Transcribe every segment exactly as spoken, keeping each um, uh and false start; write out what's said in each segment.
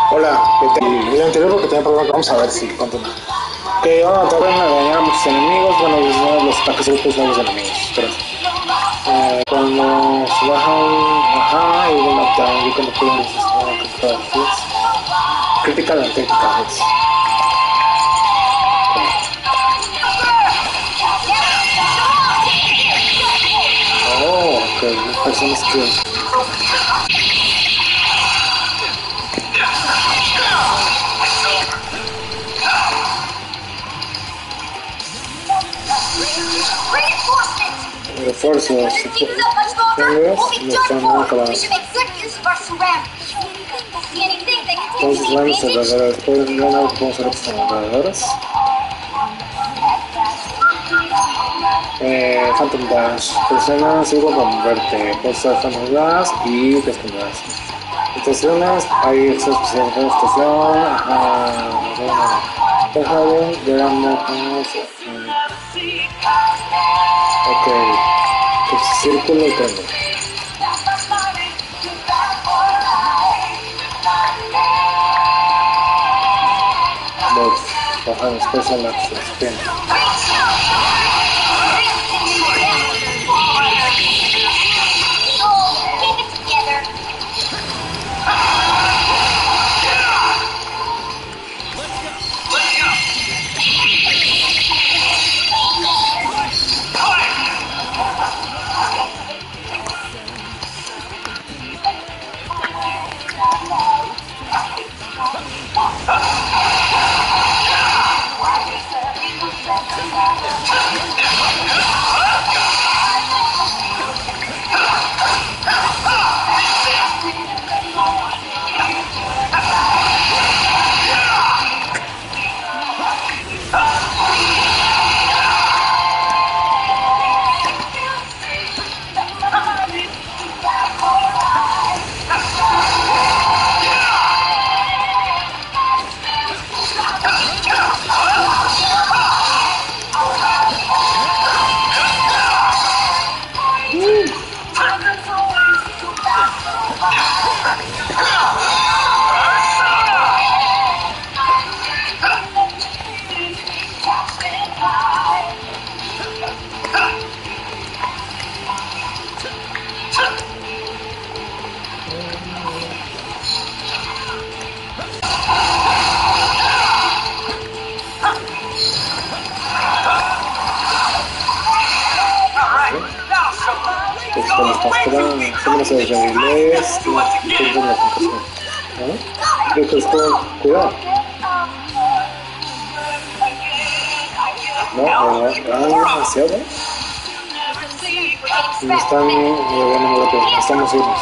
Hola, ¿qué tal? El anterior porque tenía problemas, vamos a ver si continúa. Que van a tratar de dañar a muchos enemigos, bueno, disminuir los ataques directos de los enemigos, pero eh, cuando se bajan, ajá, y de knockdown, you can appear this is one critical hits, critical and technical hits. Oh, okay, the person is killed. Refuerzos, refuerzos, no están nada acabados. Entonces vamos a regalar, después de ganar vamos a hacer estas regaladores. Eh, Phantom Dash, presiona cinco para moverte, puedes usar Phantom Dash y Phantom Dash. Estaciones, hay acceso especial de estación, ajá, deja de, de la ok, pues círculo y triángulo. Dos, bajar special access, spin. Siempre se desregules y tengo una puntuación. ¿No? Creo que esto, cuidado. No, no, no, demasiado. Me están moviendo muy rápido, estamos irnos.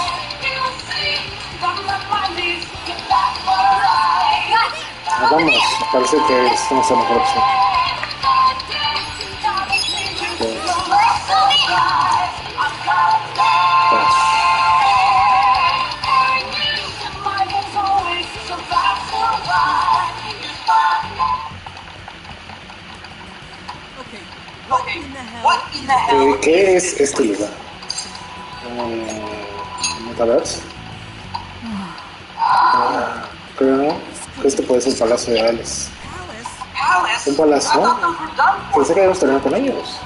Vamos, parece que estamos en la mejor opción. Eh, ¿Qué es este lugar? ¿Metaverse? Uh, creo que este puede ser el Palacio de Alice. ¿Un palacio? Pensé que debemos terminar con ellos.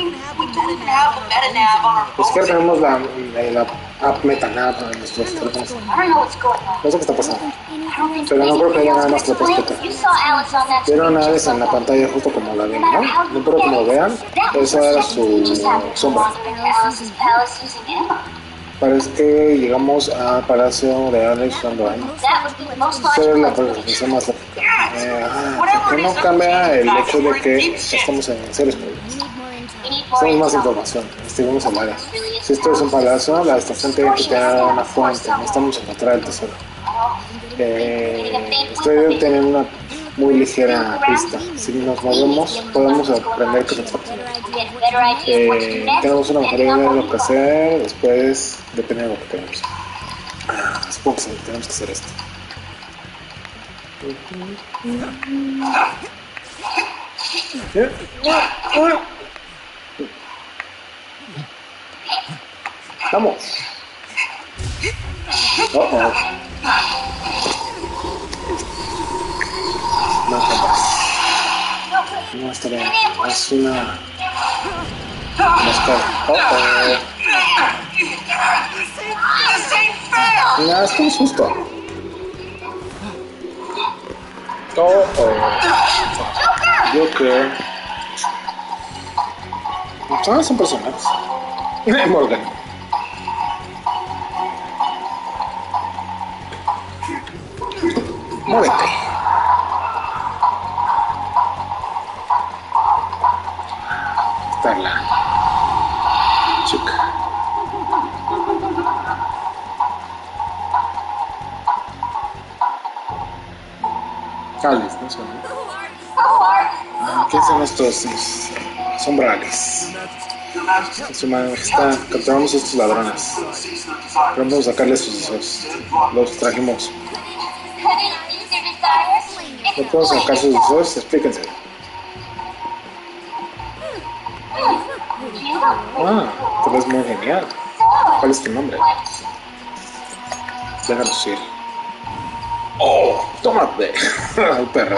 Pues que tenemos la, la app MetaNav en nuestros teléfonos. No sé qué está pasando. Pero no creo que haya nada más que lo pueda explicar. Vieron a Alice en la pantalla justo como la ven, ¿no? No creo que lo vean. Esa era su sombra. Parece que llegamos al Palacio de Alice usando Ana. Esa es la presentación más lógica. Eh, ah, que no cambia el hecho de que estamos en seres públicos. Tenemos más información, investigamos el área. Si esto es un palacio, la estación tiene que tener una fuente, necesitamos encontrar el tesoro. Eh, estoy teniendo una muy ligera pista. Si nos movemos, podemos aprender qué está pasando. Eh, tenemos una mejor idea de lo que hacer, después depende de lo que queremos. Ah, supongo que sí, tenemos que hacer esto. Vamos. Uh-oh. es una máscara. Oh, oh. Nah, esto es justo. Oh, oh. Joker. Ah, son personajes. Morgan. Muévete. Está la chica. Cáliz, ¿no son? Ah, ¿qué son estos sombrales? Su majestad, capturamos a estos ladrones. Vamos a sacarles sus deseos. Los trajimos. ¿No podemos sacar sus deseos? Explíquense. Ah, tú ves muy genial. ¿Cuál es tu nombre? Déjanos ir. Oh, tómate. El perro.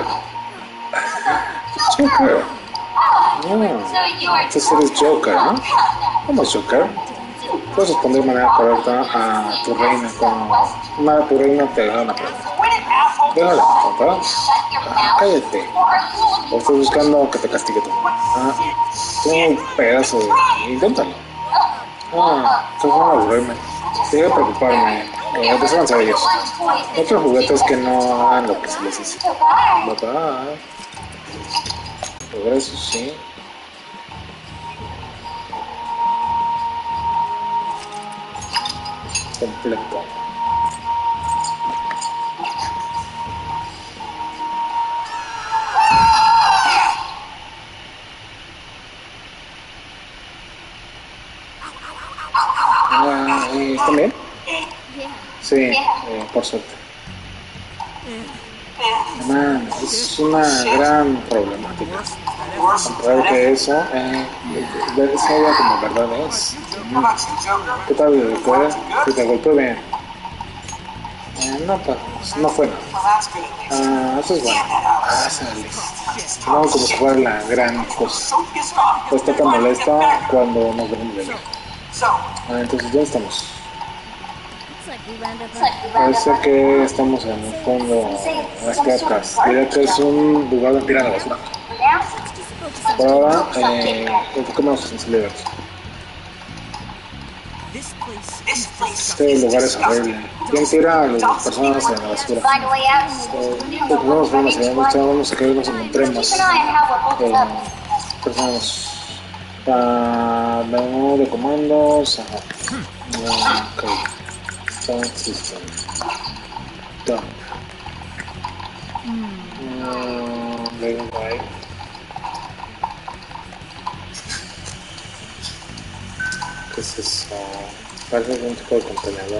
Joker. Ah, entonces eres Joker, ¿no? ¿Cómo es Joker? Puedes responder de manera correcta a tu reina como una tu reina te da una pregunta. Déjala, ¿verdad? Ah, cállate. O estoy buscando que te castigue tú. Ah, tengo un pedazo de... Inténtalo. Ah, te van a aburrirme. Sigue a preocuparme. Eh, desháganse de ellos. Otros juguetes que no hagan lo que se les dice. ¿Verdad? Progreso, sí. Completo. Ah, ¿están bien? Sí, eh, por suerte. Man, es una gran problemática. Comprobar que eso, eh, es algo como verdad es. ¿Qué tal, doctora? Si te golpeó bien. Eh, no, pues, no fue nada. Ah, eso es bueno. Ah, sale. No, como si fuera la gran cosa. Pues está tan molesta cuando nos venimos de ver. Ah, entonces, ¿dónde estamos? Parece que estamos en el fondo de las placas. Diría que es un lugar donde tiran la basura. Por ahora, eh, enfoquémonos en salir de aquí. Este lugar es horrible. ¿Quién tira a las personas en la basura? Eh, pues no, vamos a vamos a que nos encontremos. Eh, personas. Ah, menú de comandos. Ajá. Ok. Sound system. Dump. Mm, very right. ¿Qué es eso? Parece algún tipo de contenedor.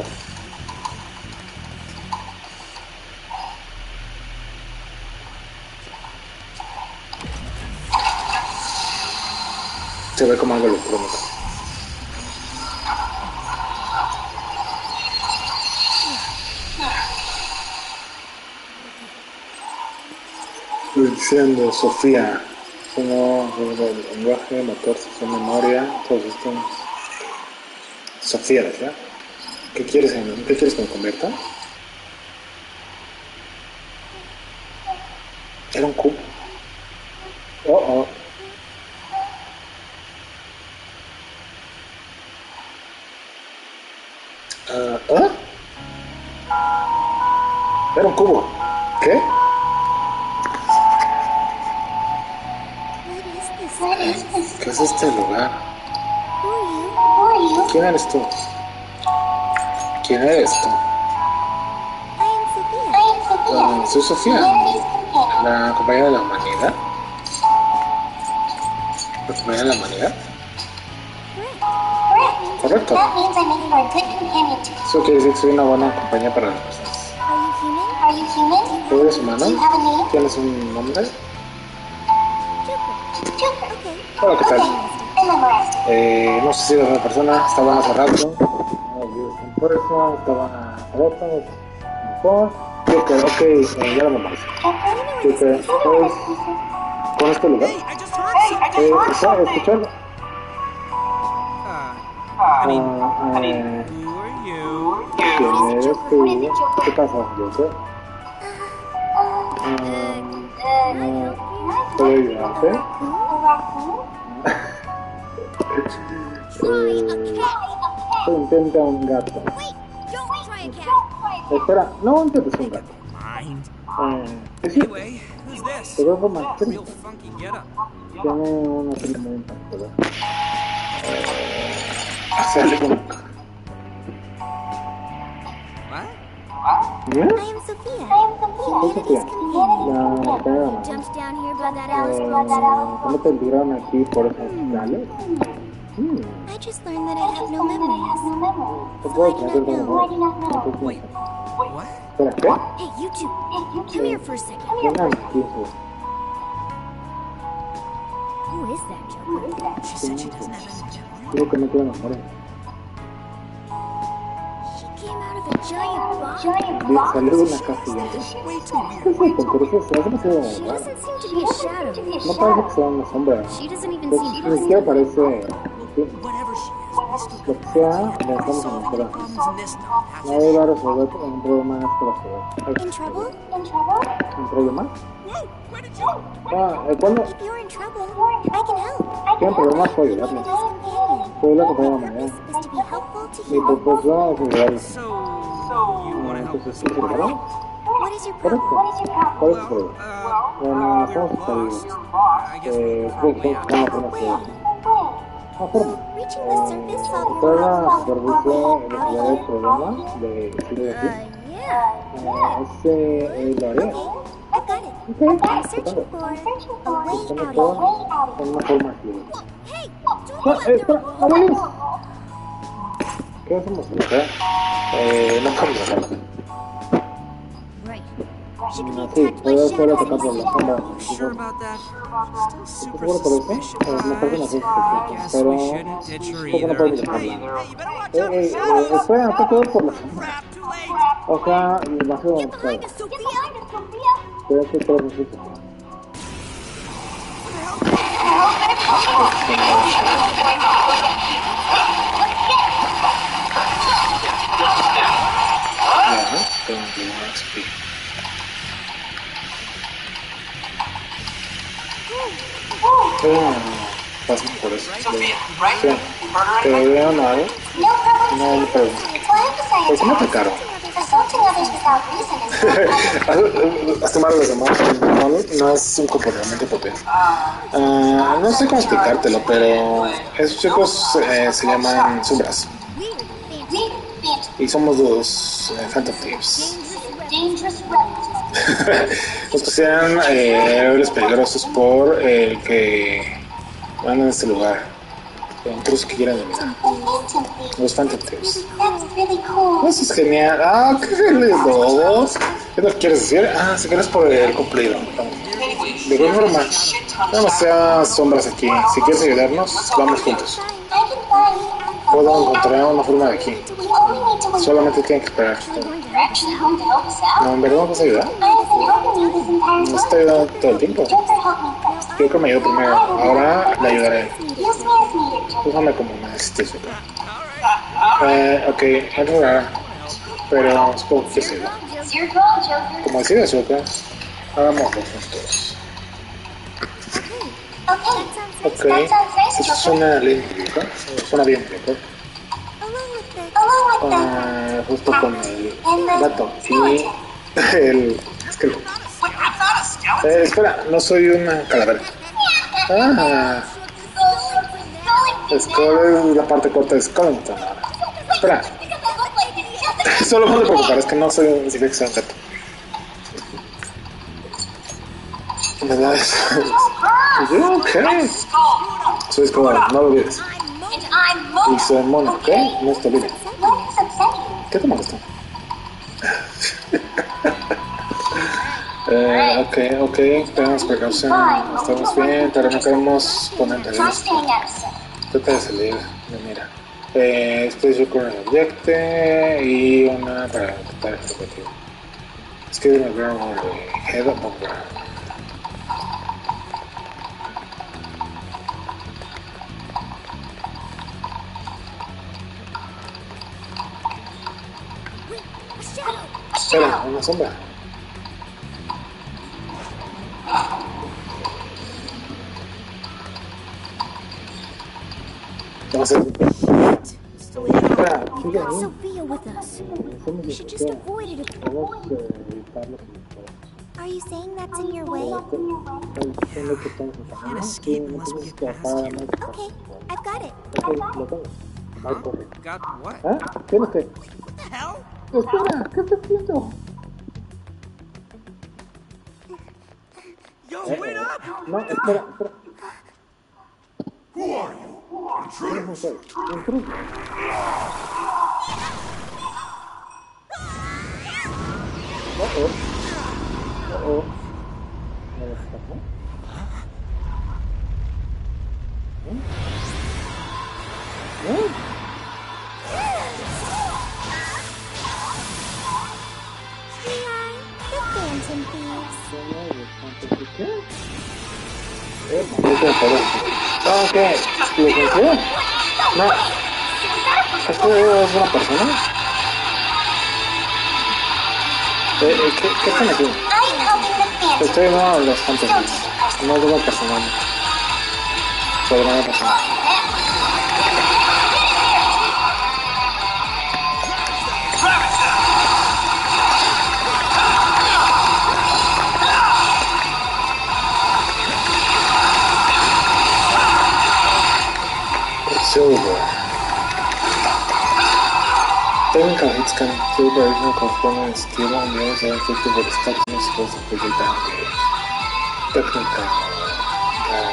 Se ve como algo electrónico. Diciendo Sofía, como el lenguaje, motor, sistema, memoria, todos estos. Sofía, ¿verdad? ¿Qué quieres, en, ¿qué quieres que me convierta? Era un cubo. Oh, oh. Uh, ¿eh? Era un cubo. ¿Qué? ¿Qué es este lugar? ¿Quién eres tú? ¿Quién eres tú? Uh, soy Sofía, la compañera de la humanidad. ¿La compañera de la humanidad? Correcto. Eso quiere decir que soy una buena compañía para las personas. ¿Tú eres humano? ¿Tienes un nombre? Hola, ¿qué tal? Eh, no sé si eres una persona, estaban hace rato, por eso estaban hace rato, mejor. Joker, ok, eh, ya lo memoricé. Joker, pues, ¿con este lugar? Eh, ¿está escuchando? Ah, eh, ¿quién eres tú? ¿Qué pasa, Joseph? Ah, ¿puedo ayudarte? eh, intenta un gato. Espera, no intentes un gato. Eh, es cierto. Te veo como actriz. Tiene una piel muy impactada. Sale como... I am Sophia. Humanity's companion. La pegada. Jumped down here by that Alice Bronson. ¿Cómo te tiraron aquí por esos hospitales? Hmm. I just learned that I have no memories. ¿Te So I puedo do hacer not como... know. Wait, what? ¿Espera, qué? Hey, you two. Come here for a second. Una quince. Who is that Joker? She said she doesn't have any memory. Digo que no tiene memoria. She came out of a giant box. Bien, salió de una casa gigante. Way too ¿Qué weird. es eso? Pero eso se hace demasiado She raro. doesn't seem to be a shadow. No parece que sea una sombra. She doesn't even Pues, seem ni siquiera parece... sí, Whatever she is, we still lo que sea, le haven't dejamos en solved la any cara. problems in this note. How's Nadie it? va a resolver un problema en esta ciudad. in trouble. ¿Un problema? Whoa, where did you? Ah, eh, ¿cuándo? If you're in trouble, I can help. ¿Tienen problemas? Puedo ayudarles. Companion. Soy la compañera Our mañana. purpose is to be helpful to Mi you. propósito es ayudarles. So, you want to help Entonces, us? ¿sí se lo dan? What is your Correcto. problem? ¿Cuál es su Well, problema? uh, Bueno, we're estamos perdidos. lost. I guess we Eh, can creo find a que way estamos out. en una ciudad. Where? Ah, forma. Reaching the surface solve your ¿Cuál es la problem? supervisión de resolver el problema de decirle Uh, así? yeah. Ah, ese eh, lo haré. Okay, I got it. Ok, I'm estupendo. searching for a way Estamos out of todos en una forma así. Hey, Ah, don't eh, let espera, them- abuelos. ¿Qué hacemos? ¿Qué? Eh, no podemos dejarlo. Right. She could be Sí, attacked by puedo solo shadows. atacar por la sombra. Sure about that? Still super ¿Seguro por eso? suspicious, Eh, me parece una but cosa I guess pero we shouldn't ditch her poco no either. podemos Hey, dejarla. hey, you better watch Eh, out for eh, eh, shadows. espera, está todo por la sombra. Crap, too late. O sea, demasiado Get behind avanzado. us, Sophia! Creo que todo necesito. Ya, tengo un X P. Ah, paso por eso. Sí. ¿Te veo nada? No me pregunto. ¿Por qué me atacaron? Lastimar a los demás no, no es un comportamiento propio. Uh, no sé cómo explicártelo, pero esos chicos eh, se llaman sombras. Y somos dos eh, Phantom Thieves. Los que sean eh, héroes peligrosos por el que van a este lugar. Intrusos que quieran eliminar. Los Phantom Thieves. Eso es genial. Ah, qué genial. ¿Qué nos quieres decir? Ah, si quieres por el cumplido. De qué forma. Demasiadas sombras aquí. Si quieres ayudarnos, vamos juntos. Puedo encontrar una forma de aquí. Solamente tienen que esperar. No, ¿en verdad nos ayuda? Nos está ayudando todo el tiempo. Yo que me ayudo primero. Ahora le ayudaré. Déjame como me necesites. Eh, ok, es rara. Pero supongo que sí. Como decía Joker, hagámoslo juntos. Ok, eso suena limpio, ¿no? Suena bien, ¿no? Uh, justo con el gato y el esqueleto. Eh, espera, no soy una calavera. Ah, Skull es la parte corta de Skeleton. Espera, solo no te preocupar, es que no soy un significa que sea un gato. ¿Verdad? Yo, ok. Soy Skull, no lo olvides. Y soy mono, ¿ok? No te olvides. ¿Qué te molesta? eh, ok, ok, tenemos precaución, estamos bien, pero no queremos poner en riesgo. Trata de salir, mira. Eh, estoy yo con el objeto y una para detectar el objetivo. Escribe el ground de head up on ground. una sombra. Vamos a hacer. Espera, sigue ahí. Sophia with us. We should just avoid it if- Podemos evitarlo si podemos. Are you saying that's in your way? Estoy diciendo que estamos en Can't escape unless we get past him. Okay, I've got it. Ok, lo tengo. Ahí corre. Got what? ¿Ah? ¿Tienes que? What the hell? Espera, ¿qué estás haciendo? Yo, wait up! No, espera, espera. Who are you? Intruder? No soy. Intruso. Oh, oh. Oh, oh. ¿Me lo escapó? ¿Eh? ¿Eh? Sweetheart, the Phantom Thieves. ¿Qué? Eh, maldito de poder. No, ¿qué? ¿Lo consigo? No. ¿Esto es una persona? Eh, eh, ¿qué, ¿Qué están aquí? Estoy en uno de los fantasmas. No es de una persona. Podría una persona. Silver. Technical hits can kill the original component skill and the others are effective for the starting skills of the damage. Technical. Uh,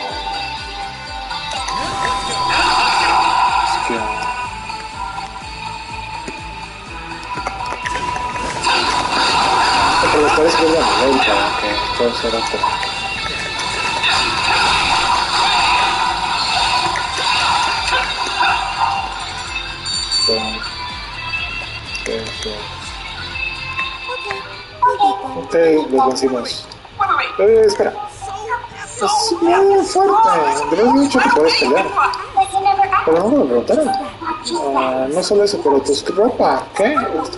skill. Pero esta vez vuelve a nivel para que todo sea otro. Ok, los vencimos. Eh, espera. Es muy fuerte. Debes dicho que puedes pelear. Pero no me lo preguntaron. Uh, no solo eso, pero tu ropa. ¿Qué?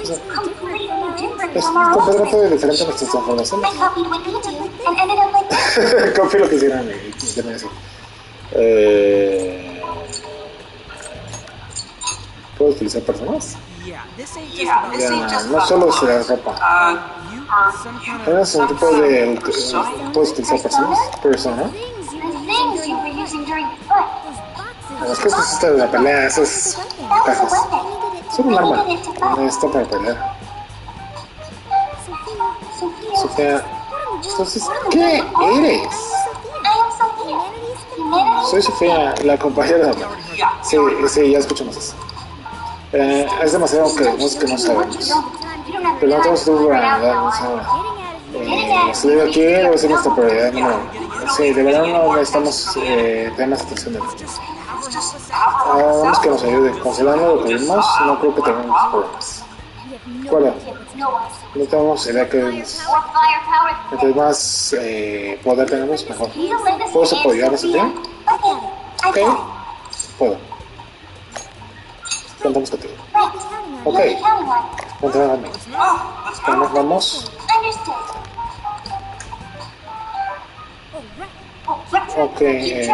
Es completamente diferente a nuestras transformaciones. Confío lo que hicieron y me decir. Eh... ¿Puedo utilizar personas? Yeah, this ain't just about Ya, no solo es la ropa. you. Some kind of ¿Eres un tipo de... ¿Puedes utilizar personas? Persona. Las cosas estas de la pelea, esas cajas. Son un arma. Está para pelear. Sofía. Entonces, ¿qué eres? Soy Sofía, la compañera de... Sí, sí, ya escuchamos eso. Eh, es demasiado que vemos que no sabemos. Pero no tenemos tiempo para darnos ahora. Eh, estoy aquí, debe ser nuestra prioridad número uno. Sí, de verdad no necesitamos eh, tener más atención de nosotros. Ah, vamos que nos ayude. Considerando lo que vimos, no creo que tengamos problemas. Bueno, no tenemos idea que es. Entonces más eh, poder tenemos, mejor. ¿Puedo apoyarnos aquí? Ok, puedo. Contamos contigo. Ok, contamos conmigo. Nos vamos. Ok, eh.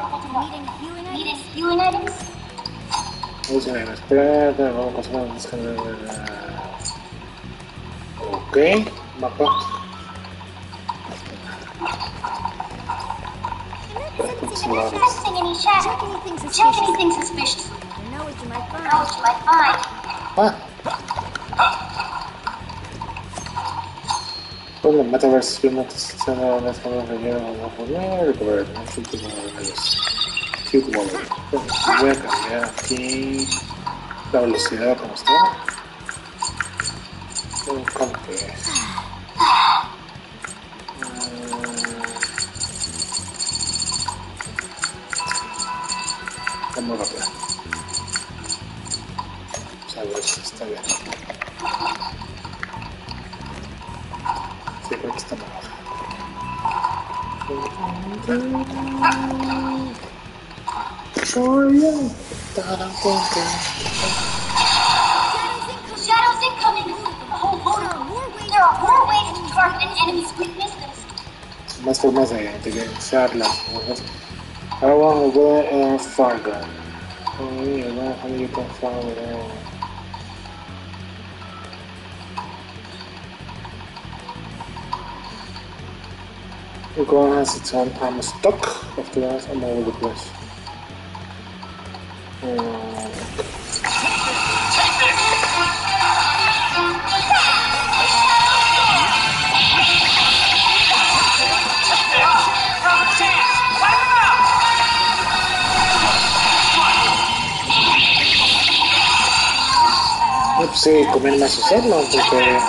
Vamos a ver, espera, vamos a pasar a buscar. Ok, mapa. Check anything suspicious. You know what you might find. Ah. Pues los metaversos remotos se van a estar rellenos a poner, recoger los últimos medios. Cute Wallet. Voy a cambiar aquí la velocidad como está. ¿Cómo que es? Está muy rápido. A ver si está bien. Sí, creo que está mejor. Shadows incoming! Hold on, more ways. There are más formas de integrarlas. Ahora vamos a ver a Fargo. Oye, no, how you can find it. We're going to sit on I'm stuck after that I'm all over the place. Um, no, pues sí, conviene más usarlo porque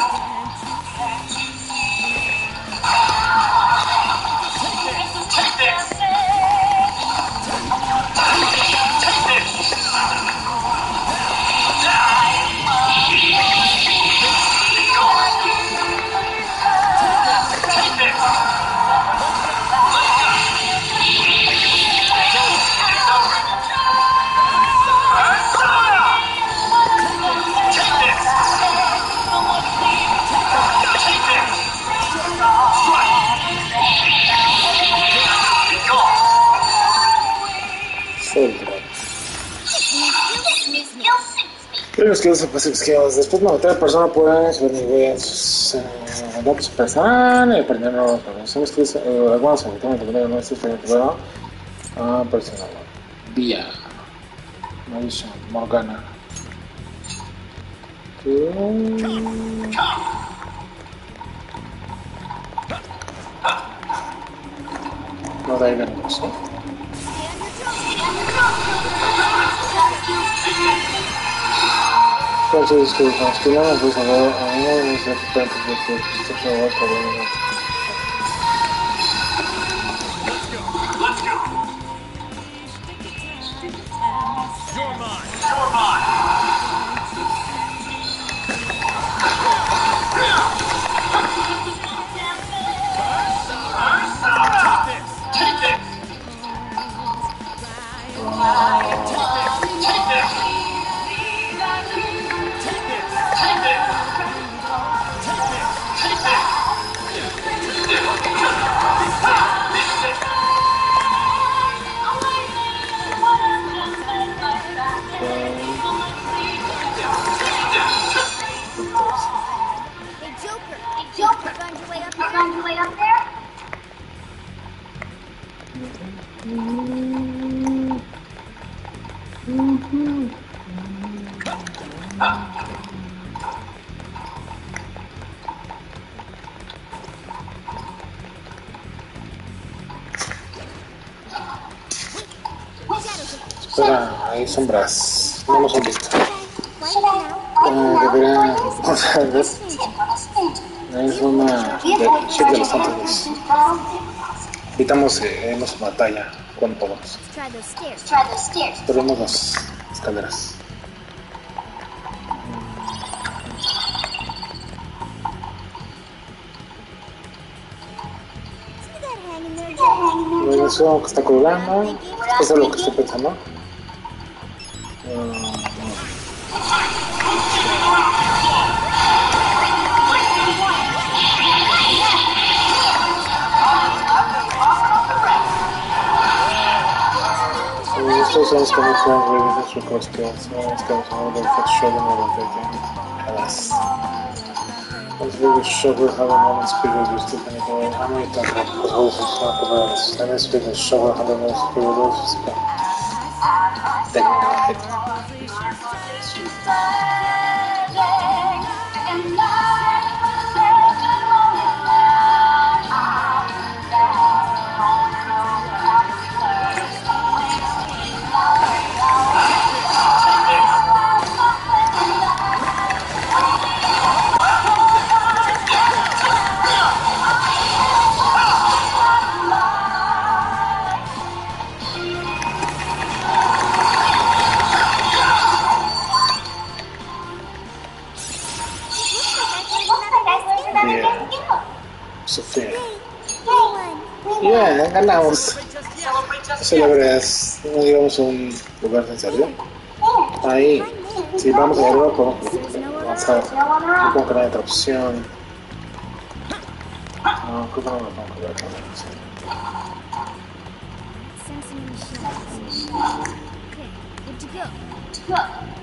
Primos que los después de matar a la persona pueden subir niveles en datos personal y aprender nuevas organizaciones que algunos efectivamente también no existen en el personal. Vía Marisha Morgana. No da idea de eso. Entonces, que nos quedamos pues a ver a uno de los habitantes de que se llevó a cabo. Espera, hay sombras. No nos han visto. Uh, deberían. O sea, ¿ves? Es una chip de los fantasmas. Evitamos eh, hemos batalla con todos. Tenemos las escaleras. Bueno, eso que está colgando. Eso es lo que estoy pensando. Uh, Estos son los que no pueden revivir sus requests, son los que no son los que shogun o the game. Alas. Los videos shogun have a moment speaker with still any way. How many times have the whole system commands? And this video shogun have a moment speaker with still technical hit. Sofía. Yeah, ganamos. Celebres, no llegamos a un lugar sensacional. Ahí, si vamos a arriba, podemos avanzar. Supongo que no hay otra opción. No, creo que no lo tengo que ver. Sensing machines. Okay, good to go. To go.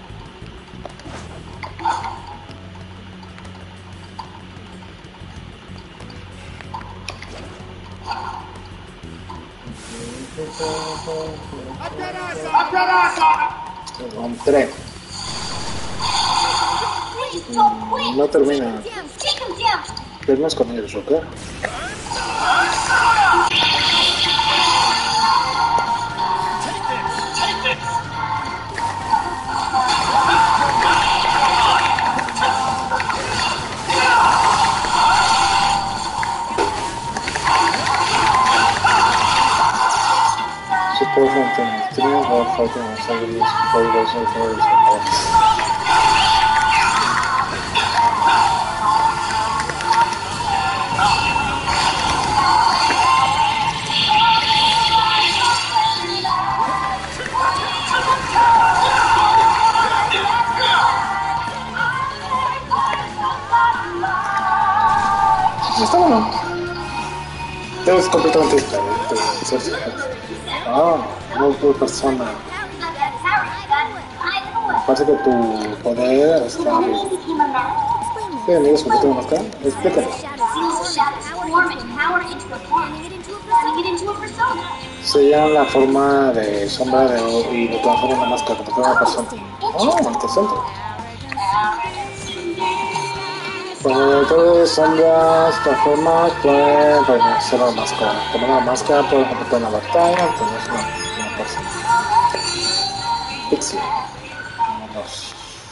Lo encontré. No termina. Vernos con ellos, ¿ok? Support from team three while fighting on Saturdays before you guys are for support. Está bueno. Es completamente diferente. Ah, no por persona. Parece que tu poder está bien. ¿Qué amigos que tengo acá? Explícame. Se llama la forma de sombra de, y lo transforma en una máscara como una persona. Oh, interesante. Cuando todas sombras transformas pueden reconocer la máscara. Tomar la máscara puede completar una batalla, entonces una, una persona. Pixie. Vamos.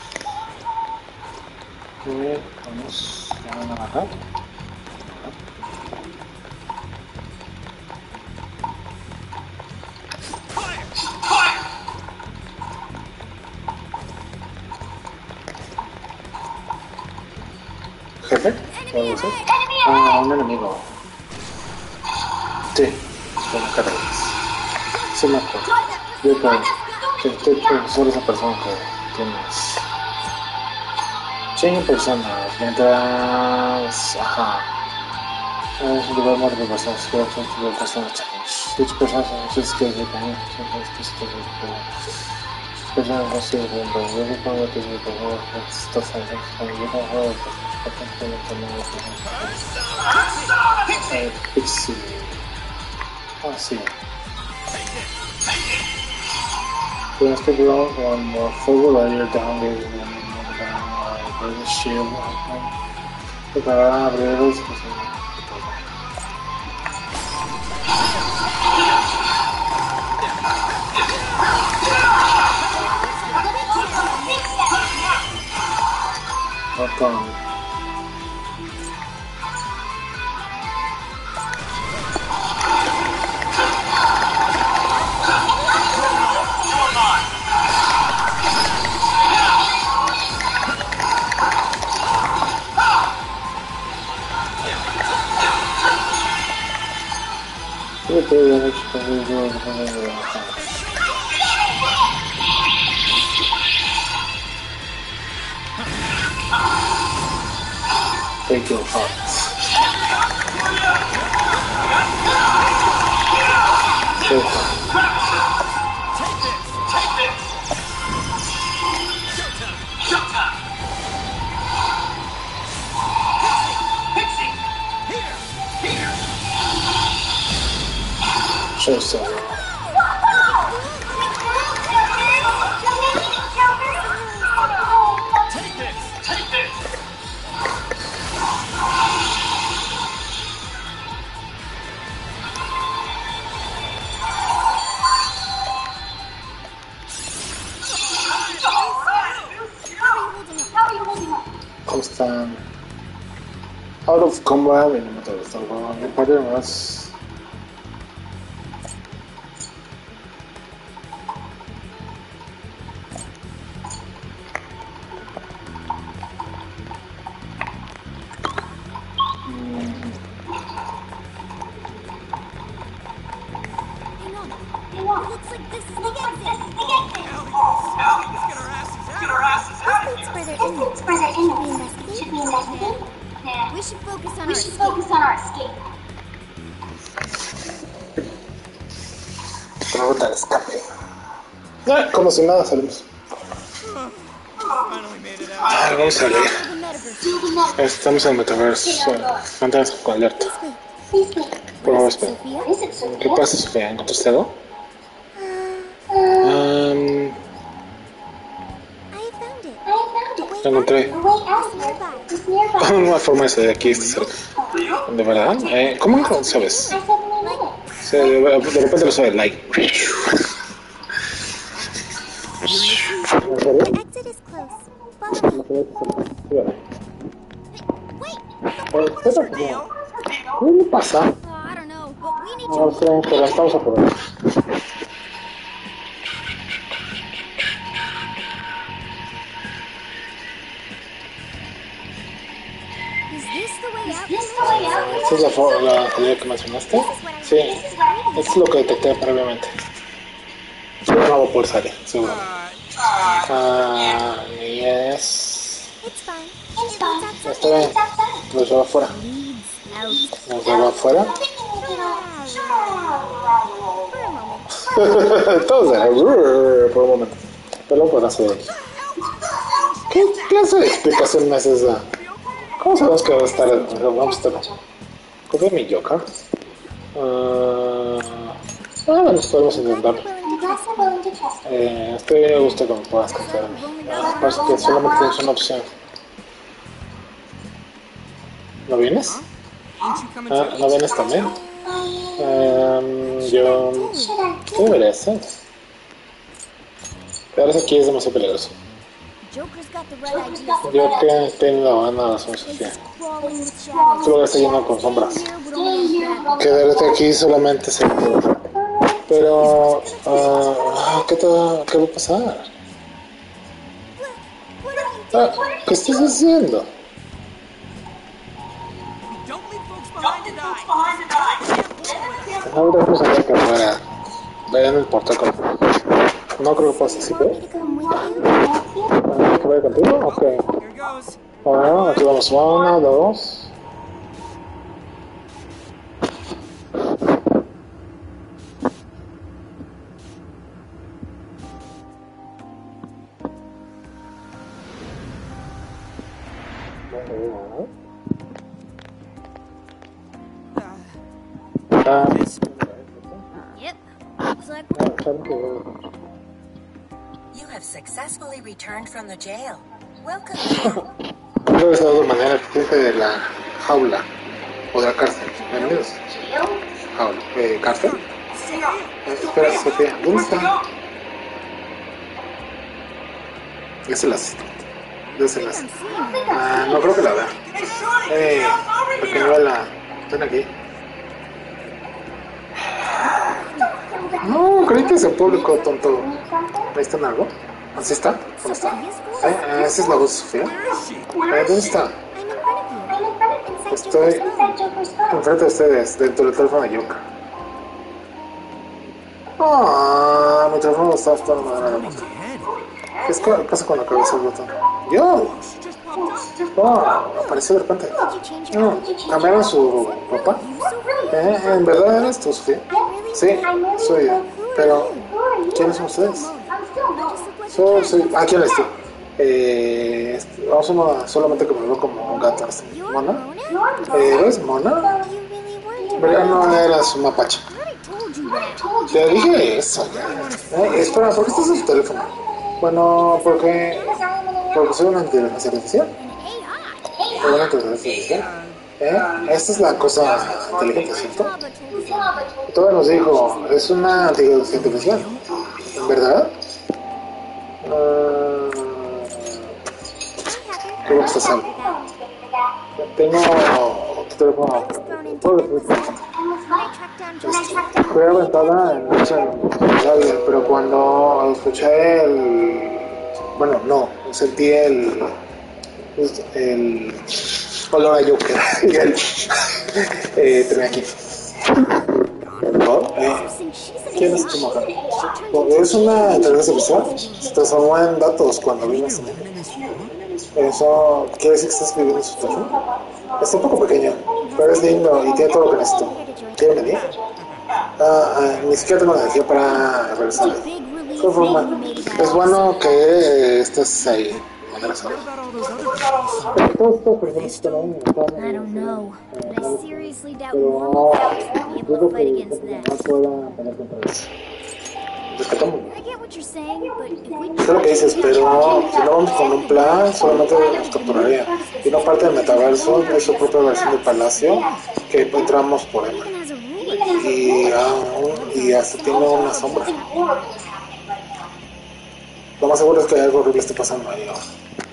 Y vamos a bajar. ¿Jefe? ¿Puede ser? Ah, un enemigo. Sí, con cargas. Sí, me acuerdo. Yo creo que estoy por esa persona que tienes. cien personas, mientras. Ajá. Es un lugar muerto de personas que son de personas change. Each person has sus skills de común. Personas no se ven, pero yo creo que es muy bueno. Estos años, cuando yo no juego, Eh, Pixie. Ah, sí. Tienes que blow one more forward while you're down there and then there's a shield. Para abrir los Welcome. Take your hearts. Take it. Show some. Take this! Take this! Están out of combat y no me tengo que estar jugando. Para más. We should focus on we our should escape. Focus on our escape. Pregunta de escape. Ah, como si nada salimos. Ah, vamos a leer. Estamos en el metaverso. Manténganse con alerta. Por favor, espera. ¿Qué pasa, Sofía? ¿Encontraste algo? Um, lo encontré. Una forma de salir de aquí, está cerca. ¿De verdad? Eh, ¿Cómo lo sabes? Sí, de, de repente lo sabe, like. ¿Qué le pasa? No sé, pero estamos a por ahí. ¿Esta es la, la salida que mencionaste? Sí, esto es lo que detecté previamente. Yo no voy a poder salir, seguro. Ah, yes. Está bien, nos lleva afuera. Nos lleva afuera. Todos por un momento. Pero por hacer. ¿Qué clase de explicación es esa? ¿Cómo sabemos que va a estar? Vamos a estar. ¿Cómo es mi Joker? Uh, ah, bueno, podemos intentarlo. Eh, estoy a gusto con que puedas confiar en mí. Ah, parece que solamente tienes una opción. ¿No vienes? Ah, ¿no vienes también? Um, yo... ¿Qué debería hacer? Quedarse aquí es demasiado peligroso. Yo que tengo la banda de la Sofía. Este lugar está lleno con sombras. Quedarte aquí solamente se puede. Pero... Uh, ¿qué, te, ¿Qué va a pasar? Ah, ¿qué estás haciendo? Ahora vamos a ver que afuera. Vayan el portal con... No creo que pase así, ¿eh? ¿Que vaya contigo? Ok. Bueno, aquí vamos. Una, dos... Ah. Yep. Looks like You have successfully returned from the jail. Welcome. Creo que es de otra manera, gente de la jaula o de la cárcel. Bienvenidos. Jaula. Eh, ¿Cárcel? Eh, espera, Sofía, ¿dónde está? Es el asistente. Es el asistente. Ah, no creo que la vea. Eh, pequeñuela, están aquí. No, creí que ese público tonto. ¿Necesitan algo? ¿Así está? ¿Dónde está? ¿Eh? eh ¿Esa es la voz de Sofía? Eh, ¿Dónde está? Estoy enfrente de ustedes, dentro del teléfono de Joker. Ah, mi teléfono está hasta la madera de la moto. ¿Qué pasa con la cabeza del botón? ¡Yo! Oh, apareció de repente. No, ¿cambiaron su papá? ¿Eh? ¿En verdad eres tú, Sofía? Sí, soy yo. Pero, ¿quiénes son ustedes? Soy, soy... Ah, ¿quién eres tú? Eh, vamos a solamente que me veo como un gato. ¿Mona? Eh, ¿Eres Mona? ¿Verdad? No eras un mapache. Te dije eso ya. Eh, espera, ¿por qué estás en tu teléfono? Bueno, porque... Porque soy una inteligencia artificial. Una inteligencia artificial. ¿Eh? Esta es la cosa inteligente, ¿cierto? Todo nos dijo, es una inteligencia artificial. ¿En verdad? Uh... ¿Qué va a pasar? Tengo tu teléfono. Fue aventada en noche, pero cuando escuché el... Bueno, no, sentí el... el olor a Joker y él eh, terminé aquí. ¿No? Eh, ¿Quién es tu mujer? Es una inteligencia artificial. Se transformó en datos cuando vino a Eso quiere decir que estás viviendo en su situación. Está un poco pequeño, pero es lindo y tiene todo lo que necesito. ¿Quieren venir? Ah, ah, ni siquiera tengo la energía para regresar. De todas formas, es bueno que estés ahí. What about all those other people? I don't know, but I seriously doubt normal folks will be able to fight against that. I get what you're saying, but if we Sé lo que dices, pero si no vamos con un plan, solamente nos capturaría. Y no parte del metaverso, es su propia versión del palacio que entramos por él. has a ruler. Y, ah, y hasta tiene una sombra. Lo más seguro es que algo horrible esté pasando ahí, ¿no?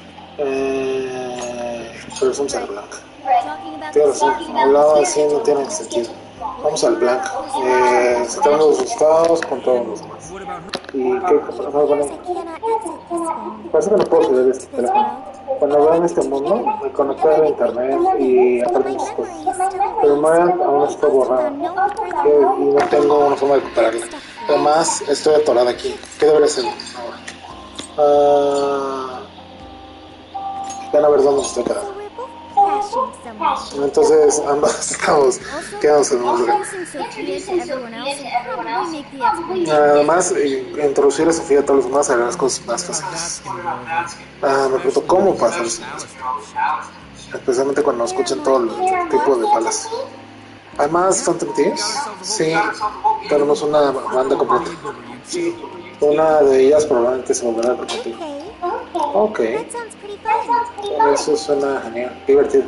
Eh, pero vamos al Blanc. Talking about Tiene razón, hablado así no tiene sentido. Vamos al Blanc. Eh, sacamos los resultados con todos los demás. What about her? ¿Y qué pasa? Bueno, I cannot exit this phone. parece que no puedo salir de este teléfono. Cuando veo en este mundo, me conecté a internet y aprendí muchas cosas. Pero el Marian aún está borrado eh, y no tengo una forma de recuperarla. Además, estoy atorada aquí. ¿Qué debería hacer ahora? Ah, van a ver dónde estoy quedando. So we're both crashing somewhere. Entonces, ambas estamos quedamos en un lugar. Introducing Sophia to everyone else will probably make the explanation. Además, eh, introducir a Sofía a todos los demás hará las cosas más fáciles. Ah, me pregunto cómo pasar eso. Especialmente cuando escuchen todo el tipo de balas. Además, Phantom Thieves, sí, tenemos una banda completa. Una de ellas probablemente se volverá a repetir. Ok, That sounds pretty fun. eso suena genial, divertido.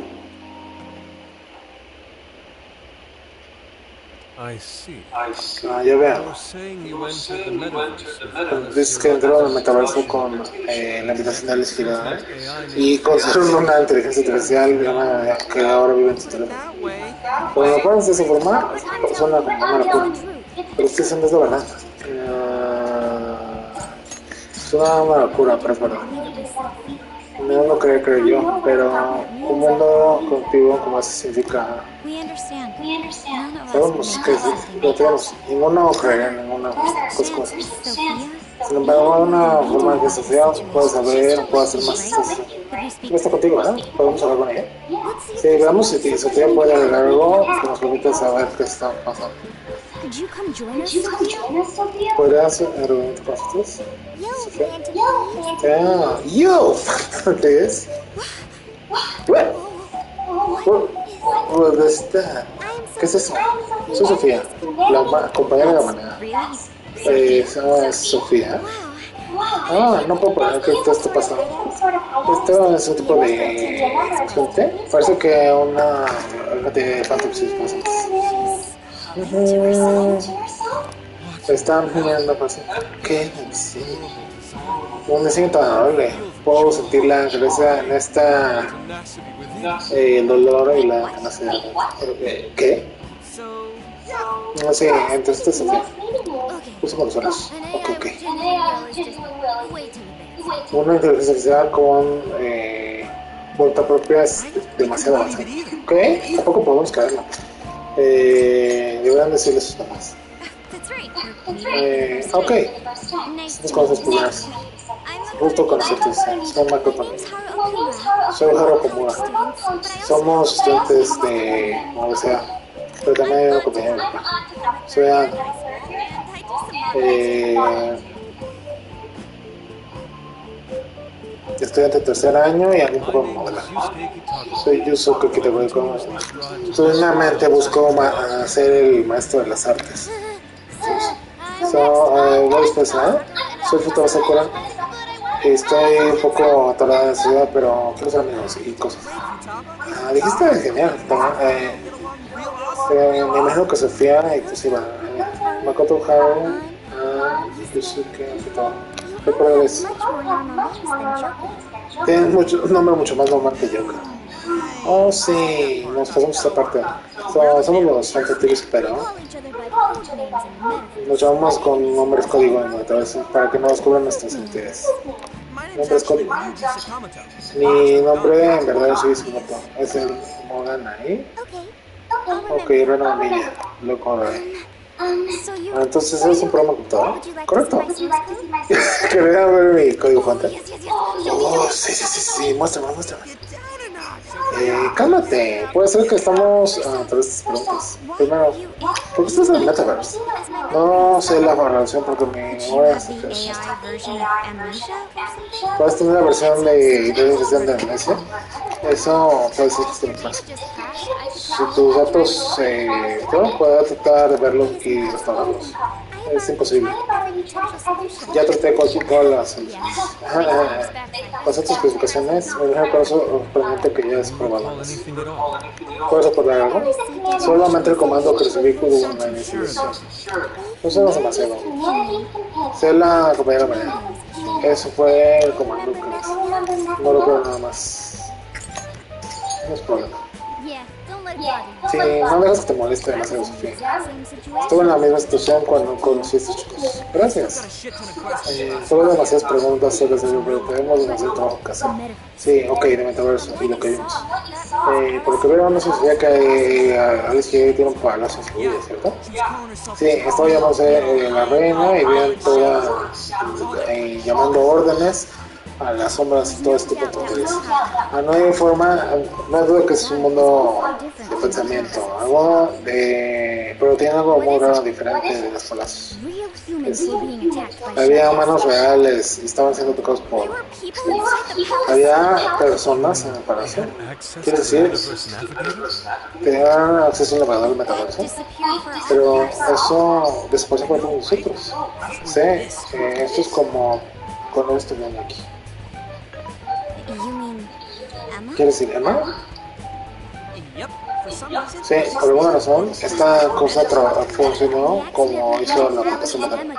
I see. Ah, ya veo. You're saying you entered the metaverse. Dices que entró en el metaverso con eh, la invitación de Alice Girada y construyeron una inteligencia artificial llamada que ahora vive en tu teléfono. That way. Cuando me puedes desinformar, suena como una locura. Pero estoy diciendo es la verdad. Uh, suena una locura, pero es verdad. No lo quería creer yo, pero un mundo contigo como eso significa. We understand. We understand. None of us Sabemos que no tenemos ninguno creería en ninguna cosa como esa. Sophia, Sin embargo, una forma de social puede saber, puede hacer más. No está contigo, ¿verdad? ¿Podemos hablar con ella? Sí, veamos si Sofía puede agregar algo que nos permita saber qué está pasando. could you come join us, Sophia? ¿Podrías reunirte con nosotros? Yo, Sofía. Phantom. Ah, yo, ¿qué es? What? What? What is that? ¿Qué es eso? Soy Sofía, la ma- compañera de la manera. Really? Eh, se llama Sofía. Ah, no puedo poner que todo esto pasa. Esto es un tipo de gente. Parece que una, una de Phantom Thieves. Están mirando para ¿qué? Sí. Un diseño tan adorable. Puedo sentir la grasa en esta eh, el dolor y la tenacidad. ¿Qué? So, No sé, entonces esto es Sofía. Okay. Usamos los ojos. Ok, ok. And I will is just way too advanced. Una inteligencia artificial con eh, voluntad propia es demasiado avanzada. ¿Ok? Tampoco podemos caerla. Eh, deberían decirle sus mamás. That's right. Eh, ok, Nice nos to conocemos meet you. primeras. I'm Gusto conocerte. Soy Marco My Tony. name's Haru Okura. Soy Haru Komura. Somos estudiantes de universidad, pero también hay una compañía de papá. Soy Ana. Eh, estudiante de tercer año y a mí un poco de modelar. Soy Yusuke Kitagoiko. Solamente busco ma- ser el maestro de las artes. So, uh, what is personal? Soy Futuro Sakura. Estoy un poco atorada en la ciudad, pero quiero ser amigos y cosas. Ah, dijiste genial. También, eh, eh, me imagino que Sofía y tú sí van. Eh, Makoto Haru, ah, Yusuke, Futuro. Recuerdo eso. Much more normal names than Joker. Tienen mucho, un nombre mucho más normal que Joker. Oh, sí, nos pasamos esta parte. So, somos los Phantom Thieves, pero Call each other by code names in the metaverse. nos llamamos con nombres código en nuestra vez para que no descubran nuestras identidades. my name's Nombres actually código. Ryuji Sakamoto. Mi nombre en verdad es Luis Moto. Es el Morgan ahí. Okay. I'll Ok, remember. Reno Villa. Loco, Um, So you... Ah, entonces es un programa computador. Would you like to Correcto. see my source code? ¿Quería ver mi código fuente? Yes, yes, yes. Oh, sí, sí, sí, sí, muéstrame, muéstrame. Eh, cálmate, puede ser que estamos a ah, través de estas preguntas. Primero, ¿por qué estás en el Metaverse? No sé la relación porque me voy a hacer. ¿Puedes tener la versión de inteligencia de amnesia? Eso puede ser que esté en clase. Si tus datos eh, yo puedo tratar de verlos y restaurarlos. Es imposible. Ya traté con todas las soluciones. Pasé tus especificaciones, me deja con eso permite que ya es probado. ¿Puedes recordar algo? Solamente el comando que recibí con una iniciación. No sabemos demasiado. Sé la compañera María. Eso fue el comando que hice. No lo creo nada más. No es problema. Sí, no dejes que te moleste demasiado, Sofía. Estuve en la misma situación cuando conocí a estos chicos. Gracias. Eh, solo demasiadas preguntas sobre el pero tenemos demasiado trabajo que hacer. Sí, ok, de metaverso y lo que vimos. Eh, por lo que veo, no sé si ya que eh, Alice G tiene un palacio en su vida, ¿cierto? Sí, estaba llamándose eh, la reina y vean toda eh, llamando órdenes a las sombras y todo este tipo de tonterías. Ah, no hay forma, no hay duda que es un mundo de pensamiento, algo de, pero tiene algo muy raro diferente de los palazos. Es, había humanos reales y estaban siendo tocados por, había personas en el palacio. Quiere decir, tenían acceso al navegador del metaverso, pero eso desapareció por todos nosotros. Sí, eh, esto es como cuando estoy viendo aquí. ¿Quiere decir Emma? Sí, por alguna razón, esta cosa funcionó como hizo la aplicación Metaverse.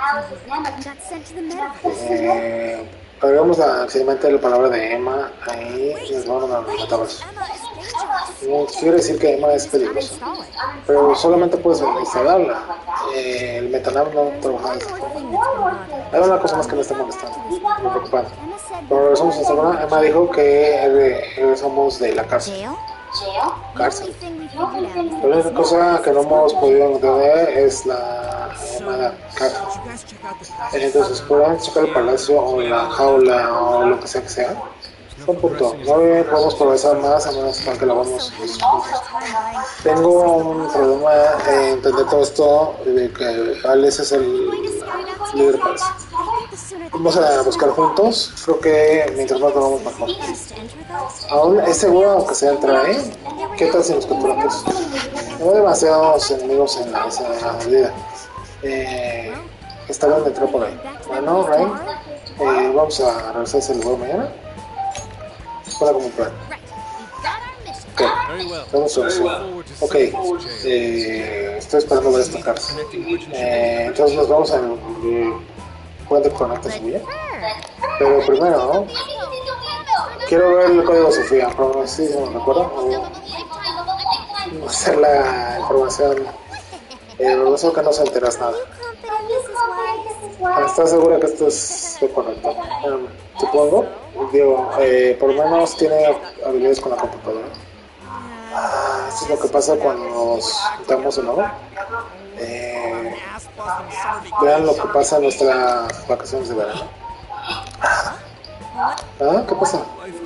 Eh, agregamos accidentalmente la palabra de Emma ahí y nos vamos a Metaverse. Quiere decir que Emma es peligrosa, pero solamente puedes instalarla. Eh, el Metanav no trabaja de esta forma. Hay una cosa más que me está molestando, me preocupa. Cuando regresamos a Instagram, Emma dijo que regresamos de la cárcel. Cárcel. La única cosa que no hemos podido entender es la llamada cárcel. Entonces, podemos checar el palacio o la jaula o lo que sea que sea. Un punto. No podemos progresar más a menos que la vamos. Tengo un problema en entender todo esto de que Alex es el líder del país. Vamos a buscar juntos. Creo que mientras más vamos mejor. Aún es seguro que se entra, ¿eh? ¿Qué tal si nos capturamos? No hay demasiados enemigos en la vida. Eh, está bien de entrar por ahí. Bueno, Rain, eh, vamos a regresar a ese lugar mañana. Para como un plan. Ok, vamos a solución. Ok, eh, estoy esperando ver esta carta. Eh, entonces nos vamos al puente que conecta Sevilla. Pero primero, ¿no? Quiero ver el código Sofía, pero sí, ¿se me recuerda? O hacer la información. Eh, no sé que no se enteras nada. ¿Estás segura que esto es lo correcto? Um, supongo. Digo, eh, por lo menos tiene habilidades con la computadora. Ah, esto es lo que pasa cuando nos juntamos de nuevo. Eh, vean lo que pasa en nuestras vacaciones de verano. ¿Ah? ¿Qué pasa?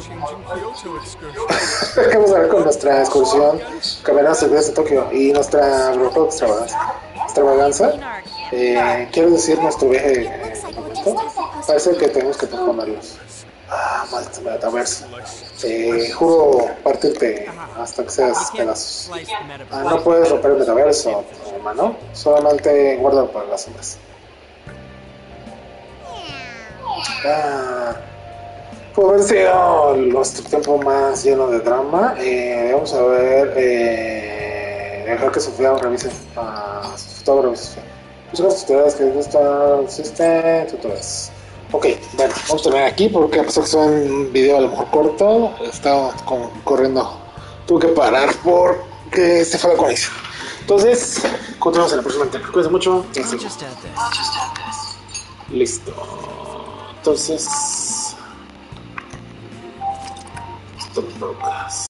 Vamos a ver con nuestra excursión Cavernas Secretas de Tokio y nuestra extravaganza. extravaganza eh, quiero decir nuestro viaje eh, parece que tenemos que posponerlos. Ah, maldito metaverso. Eh, juro partirte hasta que seas pedazos. Ah, no puedes romper el metaverso, hermano. Solamente guárdalo para las sombras. Ah, puede haber sido nuestro tiempo más lleno de drama. Eh, vamos a ver. Eh, dejar que Sofía revise. Uh, todo revise Sofía. Muchas gracias a ustedes que les gusta existe tutoriales. Ok, bueno, vamos a terminar aquí porque a pesar que sea un video a lo mejor corto, estaba como corriendo. Tuve que parar porque se fue la conexión. Entonces, continuamos en la próxima entrega. Cuídense mucho. Listo. Entonces, stop broadcast.